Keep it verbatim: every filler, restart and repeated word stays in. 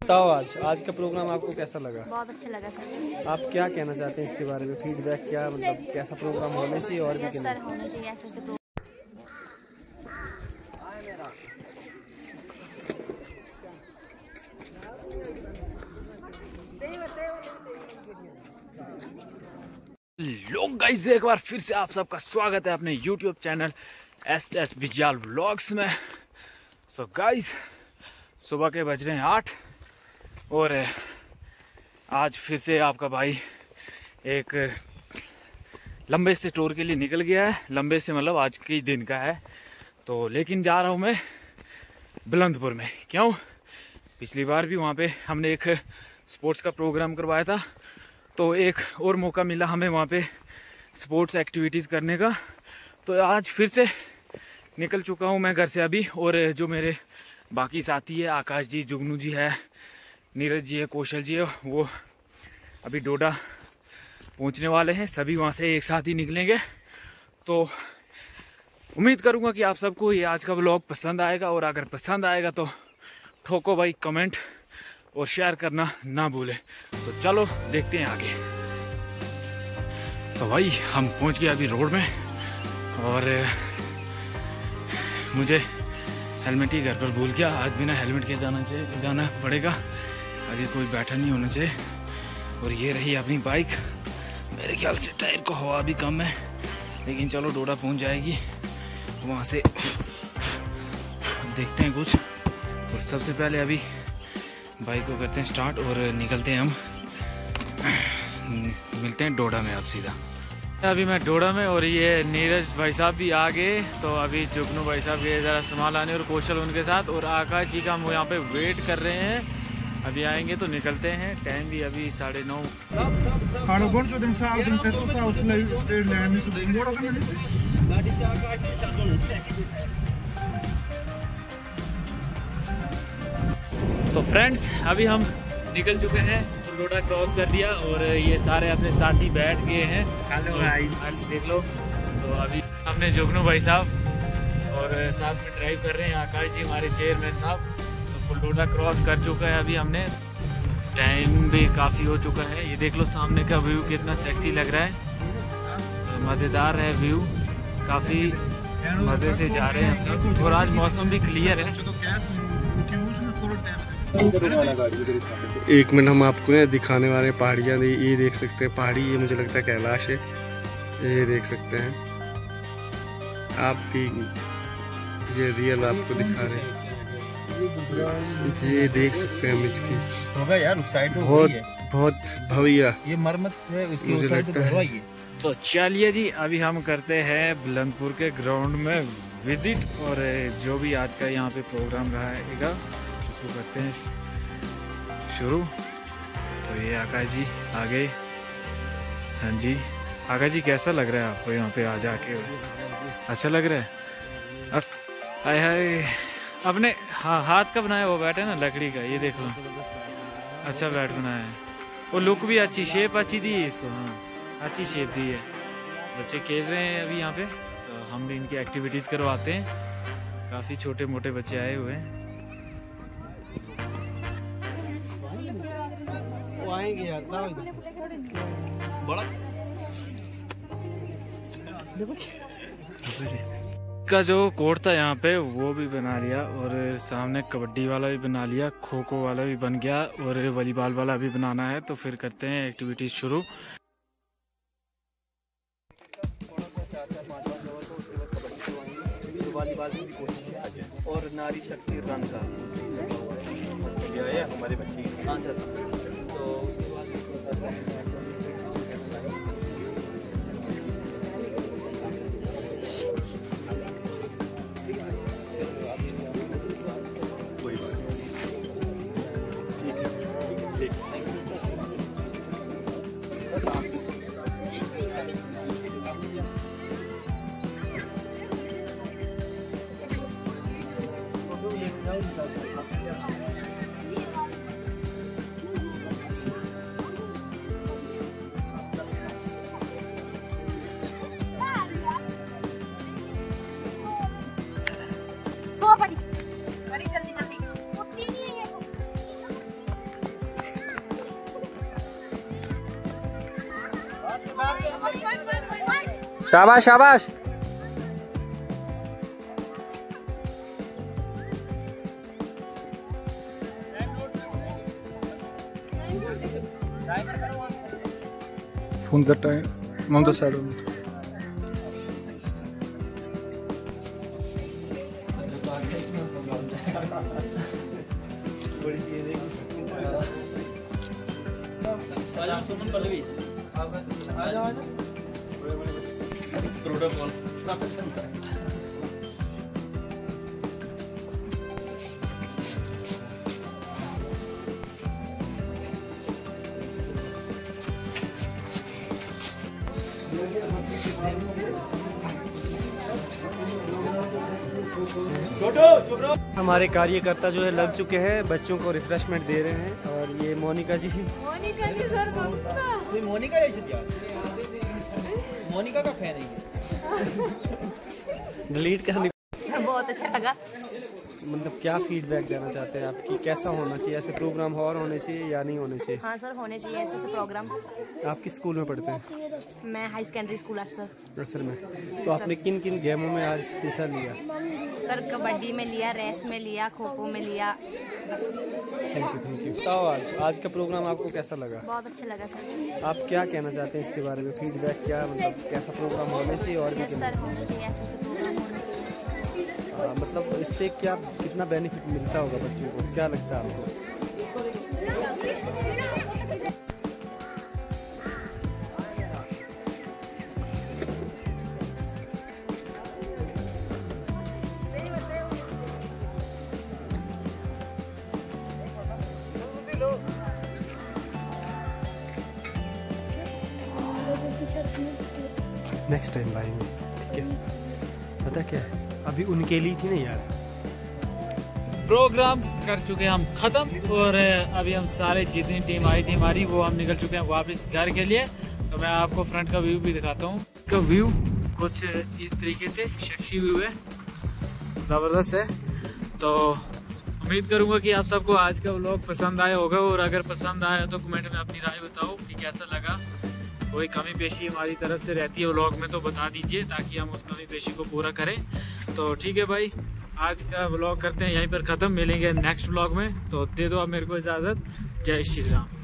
बताओ आज आज का प्रोग्राम आपको कैसा लगा? बहुत अच्छा लगा सर। आप क्या कहना चाहते हैं इसके बारे में? फीडबैक क्या, मतलब कैसा प्रोग्राम होना चाहिए और भी सर होना चाहिए ऐसे ऐसे। लोग गाइस, एक बार फिर से आप सबका स्वागत है अपने YouTube channel S S Vijayal vlogs में। सो so गाइस, सुबह के बज रहे हैं आठ और आज फिर से आपका भाई एक लंबे से टूर के लिए निकल गया है। लंबे से मतलब आज के दिन का है तो, लेकिन जा रहा हूँ मैं बुलंदपुर में। क्यों? पिछली बार भी वहाँ पे हमने एक स्पोर्ट्स का प्रोग्राम करवाया था तो एक और मौका मिला हमें वहाँ पे स्पोर्ट्स एक्टिविटीज़ करने का। तो आज फिर से निकल चुका हूँ मैं घर से अभी, और जो मेरे बाकी साथी है, आकाश जी, जुगनू जी है, नीरज जी है, कौशल जी है, वो अभी डोडा पहुँचने वाले हैं। सभी वहाँ से एक साथ ही निकलेंगे। तो उम्मीद करूँगा कि आप सबको ये आज का व्लॉग पसंद आएगा, और अगर पसंद आएगा तो ठोको भाई कमेंट और शेयर करना ना भूलें। तो चलो देखते हैं आगे। तो भाई हम पहुंच गए अभी रोड में, और मुझे हेलमेट ही घर पर भूल गया। आज बिना हेलमेट के जाना चाहिए जाना पड़ेगा, आगे कोई बैठा नहीं होना चाहिए। और ये रही अपनी बाइक। मेरे ख्याल से टायर को हवा भी कम है, लेकिन चलो डोडा पहुंच जाएगी। वहाँ से देखते हैं कुछ। तो सबसे पहले अभी बाइक को करते हैं स्टार्ट और निकलते हैं हम। मिलते हैं डोडा में अब सीधा। अभी मैं डोडा में, और ये नीरज भाई साहब भी आ गए। तो अभी जुगनू भाई साहब गए ज़रा सामान लाने, और कौशल उनके साथ, और आकाश जी का हम यहाँ पे वेट कर रहे हैं। अभी आएंगे तो निकलते हैं। टाइम भी अभी साढ़े नौ। तो फ्रेंड्स अभी हम निकल चुके हैं, डोडा क्रॉस कर दिया, और ये सारे अपने साथी बैठ गए हैं। हेलो भाई, देख लो। तो अभी हमने जुगनू भाई साहब और साथ में ड्राइव कर रहे हैं आकाश जी, हमारे चेयरमैन साहब। तो फुल डोडा क्रॉस कर चुका है अभी हमने। टाइम भी काफ़ी हो चुका है। ये देख लो सामने का व्यू कितना सेक्सी लग रहा है, मज़ेदार है व्यू, काफ़ी मज़े से जा रहे हैं हम सब। और आज मौसम भी क्लियर है। एक मिनट हम आपको ना दिखाने वाले पहाड़ियाँ, ये देख सकते हैं पहाड़ी, ये मुझे लगता है कैलाश है। ये देख सकते हैं आपकी, ये रियल आपको दिखा रहे हैं। ये देख सकते हैं हम इसकी होगा यार उस साइड बहुत बहुत भव्य ये मरम्मत है उसकी उस साइड तो है। तो चलिए जी, अभी हम करते हैं बुलंदपुर के ग्राउंड में विजिट, और जो भी आज का यहाँ पे प्रोग्राम रहेगा उसको करते हैं शुरू। तो ये आकाश जी आ गए। हाँ जी आकाश जी, कैसा लग रहा है आपको यहाँ पे आ जाके? अच्छा लग रहा है? हाय हाय, अपने हाँ हाथ का बनाया हुआ बैट है ना, लकड़ी का, ये देख लो। अच्छा बैट बनाया है, वो लुक भी अच्छी, शेप अच्छी दी है इसको। हाँ अच्छी शेप दी है। बच्चे खेल रहे हैं अभी यहाँ पे, तो हम भी इनकी एक्टिविटीज़ करवाते हैं। काफ़ी छोटे मोटे बच्चे आए हुए हैं। आएंगे यार बड़ा का जो कोर्ट था यहाँ पे वो भी बना लिया, और सामने कबड्डी वाला भी बना लिया, खो खो वाला भी बन गया, और वॉलीबॉल वाला भी बनाना है। तो फिर करते हैं एक्टिविटीज शुरू। और नारी शक्ति रन का हमारे बच्चे। हाँ सर। तो उसके बाद कोई बात शाबाश शाबाश। फोन करता है ममता साहब। प्रोटोकॉल हमारे कार्यकर्ता जो है लग चुके हैं, बच्चों को रिफ्रेशमेंट दे रहे हैं। और ये मोनिका जी मोनिका जी सर कोई मोनिका मोनिका का फैन है। डिलीट करनी। सर बहुत अच्छा लगा। मतलब क्या फीडबैक देना चाहते हैं आपकी, कैसा होना चाहिए, ऐसे प्रोग्राम और होने चाहिए या नहीं होने चाहिए? हाँ सर होने चाहिए ऐसे ऐसे प्रोग्राम। आप किस स्कूल में पढ़ते हैं? मैं high secondary school sir. Sir में तो आपने किन किन गेमों में आज हिस्सा लिया? सर कबड्डी में लिया, रेस में लिया, खो खो में लिया, बस। Thank you thank you. बताओ आज आज का प्रोग्राम आपको कैसा लगा? बहुत अच्छा लगा सर। आप क्या कहना चाहते हैं इसके बारे में, फीडबैक क्या, मतलब कैसा प्रोग्राम होना चाहिए और भी यस क्या? सर होने चाहिए ऐसे ऐसे प्रोग्राम होने चाहिए। आ, मतलब इससे क्या कितना बेनिफिट मिलता होगा बच्चों को, क्या लगता है आपको? नेक्स्ट टाइम लाएंगे, ठीक है? पता क्या है, अभी उनके लिए थी ना यार। प्रोग्राम कर चुके हैं हम ख़त्म और अभी हम सारे जितनी टीम आई थी हमारी वो हम निकल चुके हैं वापस घर के लिए। तो मैं आपको फ्रंट का व्यू भी दिखाता हूँ। का व्यू कुछ इस तरीके से सेक्सी व्यू है, ज़बरदस्त है। तो उम्मीद करूँगा कि आप सबको आज का व्लॉग पसंद आया होगा, और अगर पसंद आया तो कमेंट में अपनी राय बताओ कि कैसा लगा। कोई कमी पेशी हमारी तरफ से रहती है व्लॉग में तो बता दीजिए, ताकि हम उस कमी पेशी को पूरा करें। तो ठीक है भाई, आज का व्लॉग करते हैं यहीं पर ख़त्म। मिलेंगे नेक्स्ट व्लॉग में, तो दे दो आप मेरे को इजाज़त। जय श्री राम।